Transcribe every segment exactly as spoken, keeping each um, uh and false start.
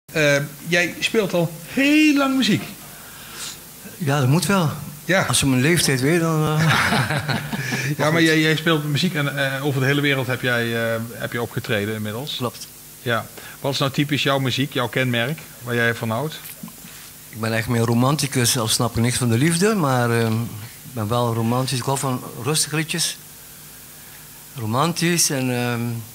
Uh, jij speelt al heel lang muziek. Ja, dat moet wel. Ja. Als je mijn leeftijd weet, dan... Uh... ja, maar jij, jij speelt muziek en uh, over de hele wereld heb jij, uh, heb je opgetreden inmiddels. Klopt. Ja. Wat is nou typisch jouw muziek, jouw kenmerk, waar jij van houdt? Ik ben eigenlijk meer romanticus, al snap ik niks van de liefde, maar uh, ik ben wel romantisch. Ik hou van rustige liedjes. Romantisch en uh,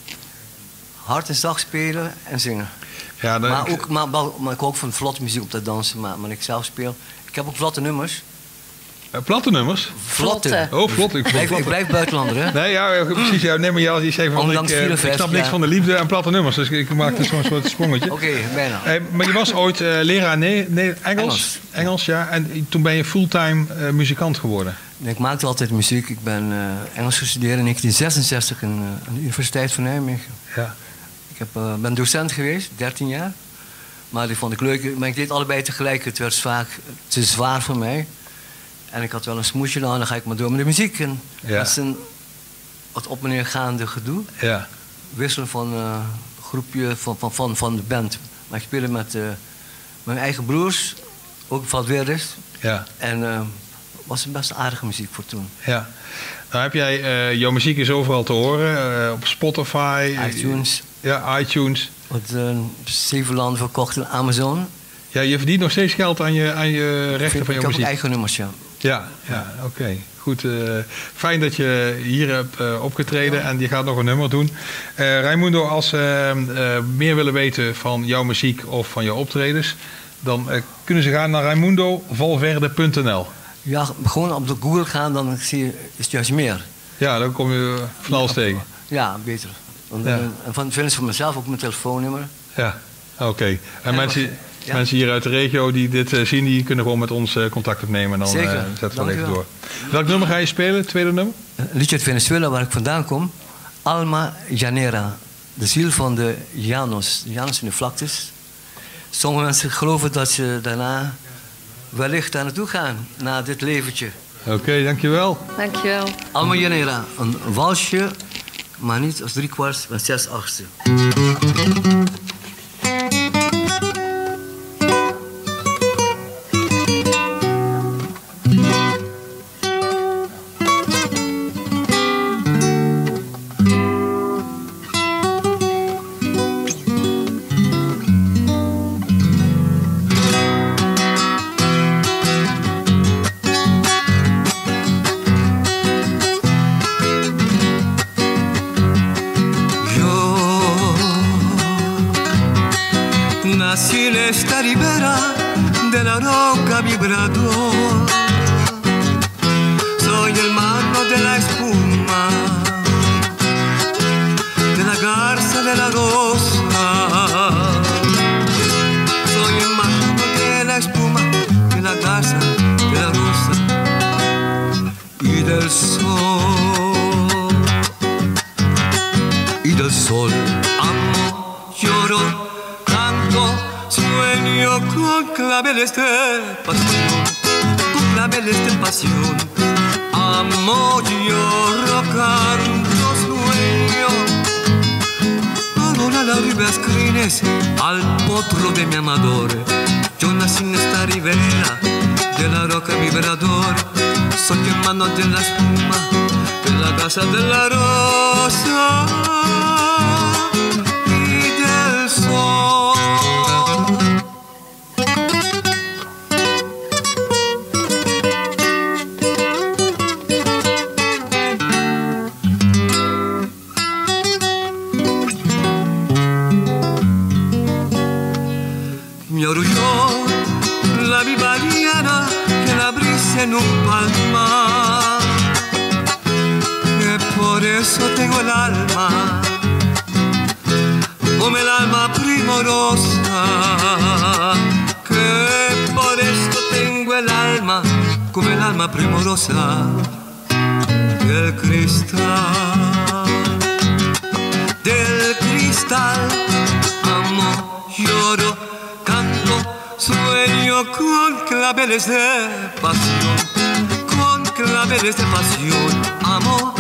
hard en zacht spelen en zingen. Ja, dan... maar, ook, maar, maar, maar ik hou ook van vlotte muziek op te dansen, maar, maar ik zelf speel. Ik heb ook vlotte nummers. Uh, platte nummers? Vlotte. Oh, vlot. Ik, blijf, ik blijf buitenlander, hè? Nee, ja, precies. Ja, nee, maar ja, je zei van, ik, uh, ik snap niks ja. van de liefde en platte nummers. Dus ik maak dus zo'n soort sprongetje. Oké, okay, bijna. Uh, maar je was ooit uh, leraar nee, nee, Engels, Engels. Engels, ja. En toen ben je fulltime uh, muzikant geworden. Nee, ik maakte altijd muziek. Ik ben uh, Engels gestudeerd in negentien zesenzestig in, uh, aan de Universiteit van Nijmegen. Ja. Ik heb, uh, ben docent geweest, dertien jaar. Maar die vond ik leuk. Maar ik deed allebei tegelijk. Het werd vaak te zwaar voor mij. En ik had wel een smoesje aan, dan ga ik maar door met de muziek. En ja. dat is een wat op en neer gaande gedoe. Ja. Wisselen van een uh, groepje van, van, van, van de band. Maar ik speelde met uh, mijn eigen broers, ook Valveres. Ja. En het uh, was een best aardige muziek voor toen. Ja. Nou heb jij, uh, jouw muziek is overal te horen, uh, op Spotify. iTunes. Ja, iTunes. Wordt uh, zeven landen verkocht in Amazon. Ja, je verdient nog steeds geld aan je, aan je rechten van je muziek. Ik heb eigen nummers, ja. Ja, ja oké. Okay. Goed. Uh, fijn dat je hier hebt uh, opgetreden ja. en je gaat nog een nummer doen. Uh, Raimundo, als ze uh, uh, meer willen weten van jouw muziek of van jouw optredens, dan uh, kunnen ze gaan naar raimundo valverde punt n l. Ja, gewoon op de Google gaan, dan zie je, is het juist meer. Ja, dan kom je van alles ja, tegen. Ja, beter. Want, ja. En van vinden ze voor mezelf ook mijn telefoonnummer. Ja, oké. Okay. En, en mensen... Ja. Mensen hier uit de regio die dit uh, zien, die kunnen gewoon met ons uh, contact opnemen. En dan uh, zetten we even door. Welk nummer ga je spelen, het tweede nummer? Een liedje uit Venezuela, waar ik vandaan kom. Alma Llanera. De ziel van de Llanos. De Llanos in de vlaktes. Sommige mensen geloven dat ze daarna wellicht daar naartoe gaan. Na dit leventje. Oké, okay, dankjewel. Dankjewel. Alma Llanera. Een walsje, maar niet als drie kwart, maar zes achtste. Nací en esta ribera de la roca vibrador. Soy el mano de la espuma, de la garza de la rosa. Soy el mano de la espuma, de la garza de la rosa y del sol. Y del sol amo, lloro, sueño con claveles de pasión, con claveles de pasión. Amo, lloro, canto, sueño. Ahora la ribera crines al potro de mi amador. Yo nací en esta ribera de la roca vibrador. Soy hermano de la espuma, de la casa de la rosa y del sol. Me arrulló la viva liana que la brisa en un palmar, que por eso tengo el alma como el alma primorosa, que por eso tengo el alma como el alma primorosa del cristal, del cristal. Amo, lloro, canto, sueño con claveles de pasión, con claveles de pasión. Amo,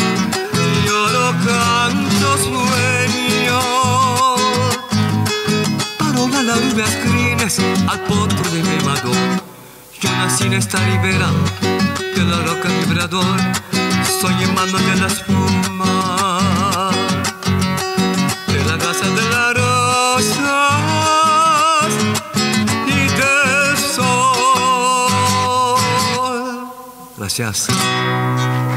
lloro, canto, sueño. Parola las rubias crines al potro de mi amador. Yo nací en esta ribera de la roca vibrador, soy hermano de la espuma, de la casa de las rosas y del sol. Gracias.